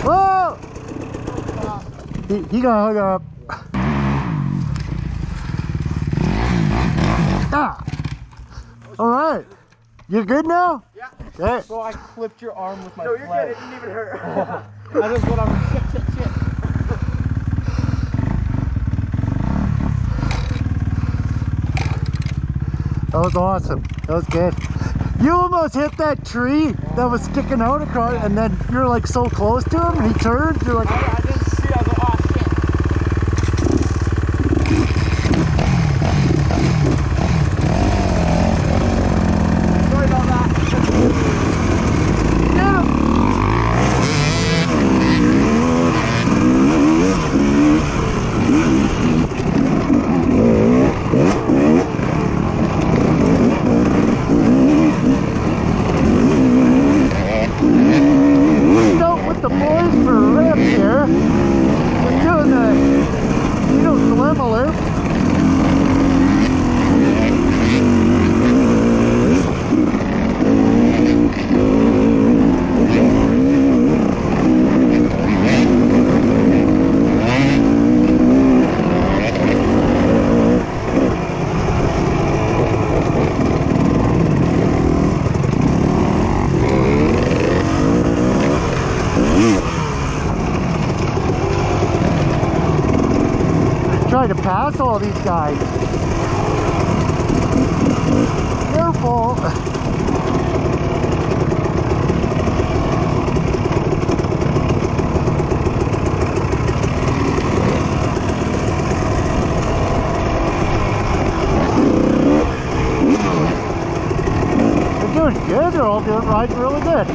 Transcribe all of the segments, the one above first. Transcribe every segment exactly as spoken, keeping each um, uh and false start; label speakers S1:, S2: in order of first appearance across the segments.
S1: Whoa! He, he got hung up. Ah! Alright. You good now?
S2: Yeah.
S1: Okay.
S2: So I clipped your arm with my
S3: No, you're
S2: flag.
S3: good. It didn't even hurt.
S2: I just went on shit, shit, shit.
S1: That was awesome. That was good. You almost hit that tree that was sticking out across, and then you're like so close to him, and he turned. You're like,
S2: I, I didn't see. I was like, oh shit. Sorry about that.
S1: get him! Out with the boys for a lift here. We're doing the, you know, dilemma lift. Trying to pass all these guys. Careful. They're doing good. They're all doing riding really good.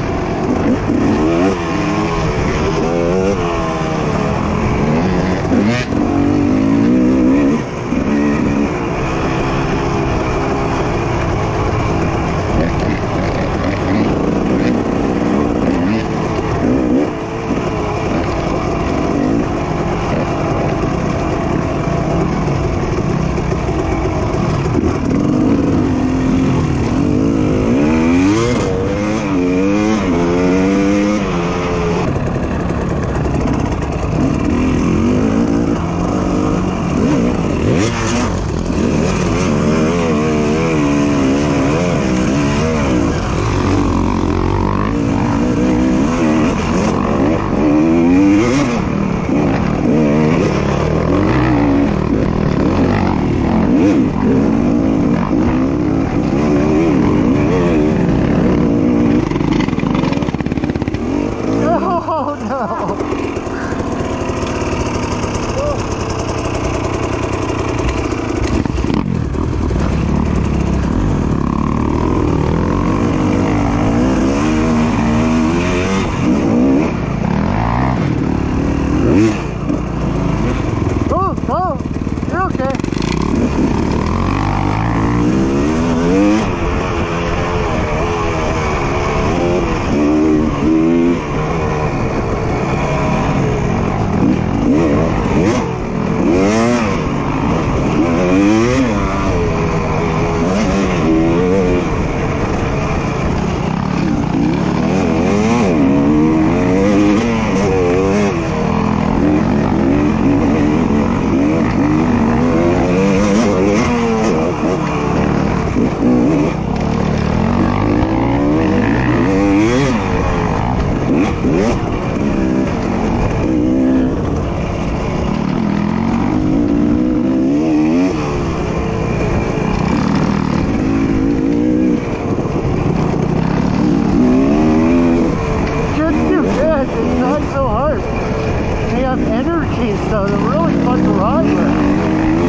S1: So they're really fun to ride with.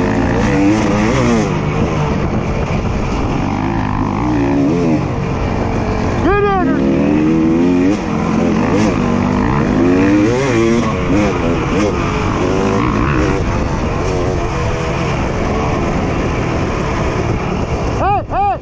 S1: Good energy. Hey, hey!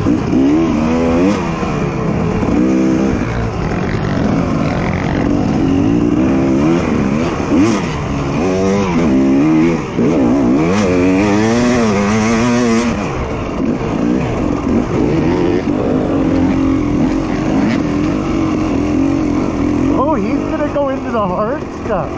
S1: Oh, he's gonna go into the hard stuff.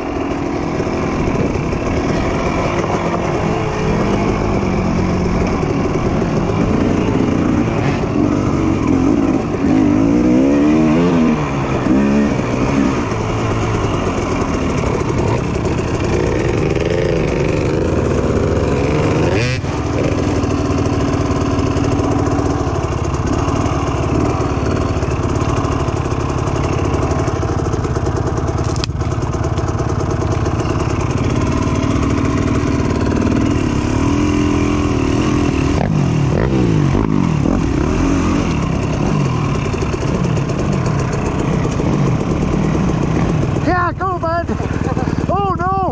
S1: Yeah, go, bud. Oh no.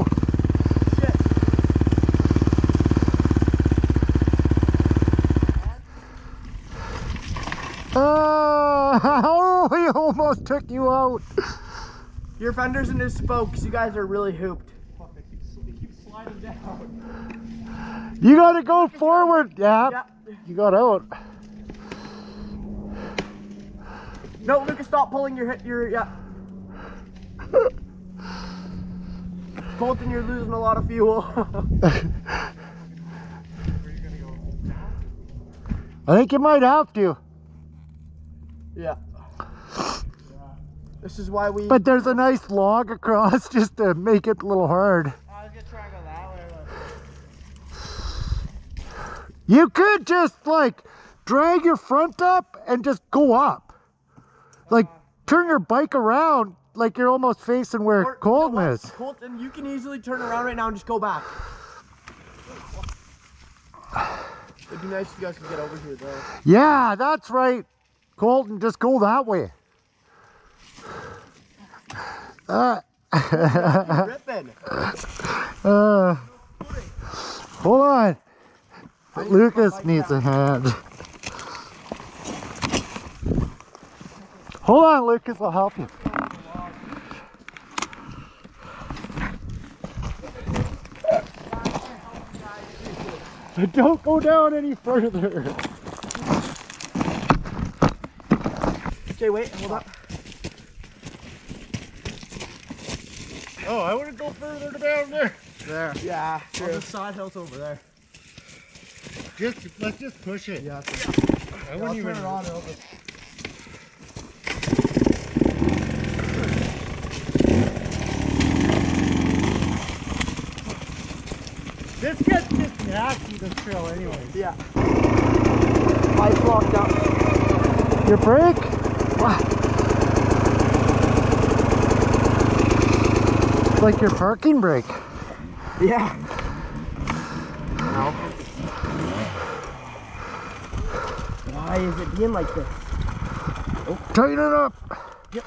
S1: Uh, oh, he almost took you out.
S2: Your fenders and his spokes, you guys are really hooped. Fuck, they keep, they keep sliding down.
S1: You gotta go forward. Yeah,
S2: Yeah.
S1: you got out.
S2: No, Lucas, stop pulling your hit. Your yeah. Colton, you're losing a lot of fuel.
S1: I think you might have to.
S2: Yeah. This is why we.
S1: But there's a nice log across just to make it a little hard.
S2: I was gonna try and go that way.
S1: You could just like drag your front up and just go up. Like turn your bike around like you're almost facing where
S2: Or,
S1: Colton
S2: you know what?
S1: is.
S2: Colton, you can easily turn around right now and just go back. It'd be nice if you guys could get over here though.
S1: Yeah, that's right. Colton, just go that way. Uh,
S2: Ripping.
S1: uh, hold on. Lucas needs a hand. Hold on, Lucas, I'll help you. Don't go down any further.
S2: Okay, wait, hold up.
S1: Oh, I want to go further down there. There.
S2: Yeah,
S1: True.
S2: on the side hill's over there.
S1: Just let's just push it.
S2: Yeah.
S1: I
S2: I'll
S1: wouldn't
S2: turn
S1: even.
S2: it on. It'll just...
S1: This gets just nasty, this trail, anyways.
S2: Yeah. Eyes locked up.
S1: Your brake? Wow. It's like your parking brake.
S2: Yeah. Ow. Why is it being like this?
S1: Tighten it up.
S2: Yep.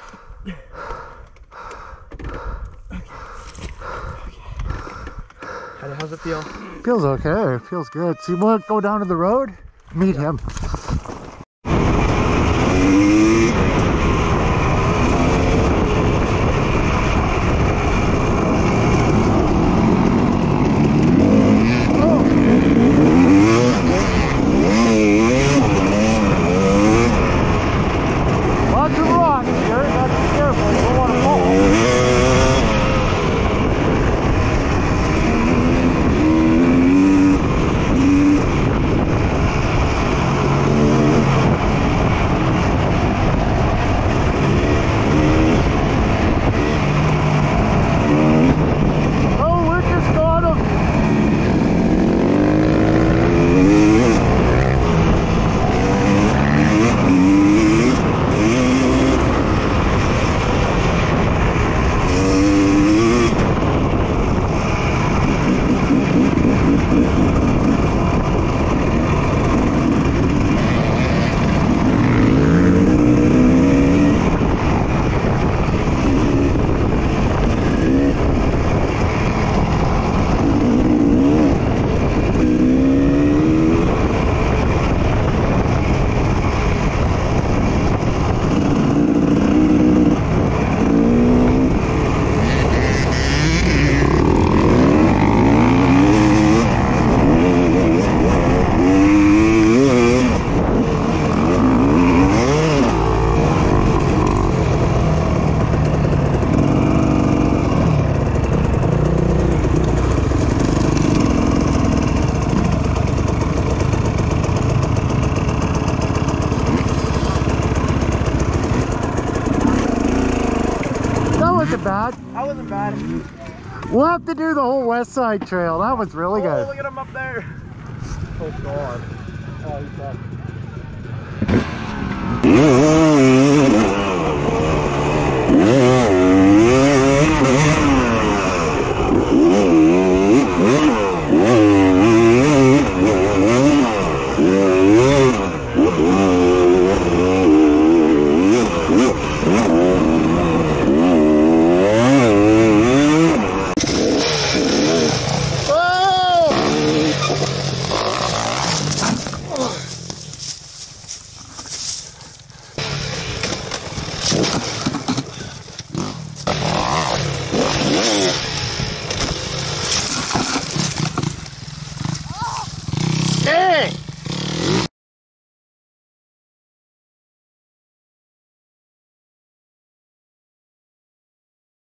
S2: How's it feel?
S1: Feels okay. Feels good. So you want to go down to the road? Meet him. Lots of rocks here. Gotta be careful. You don't want to fall. wasn't it bad?
S2: That wasn't bad.
S1: We'll have to do the whole West Side Trail. That was really
S2: Oh,
S1: good.
S2: look at him up there. Oh God. Oh, he's dead.
S1: Yeah.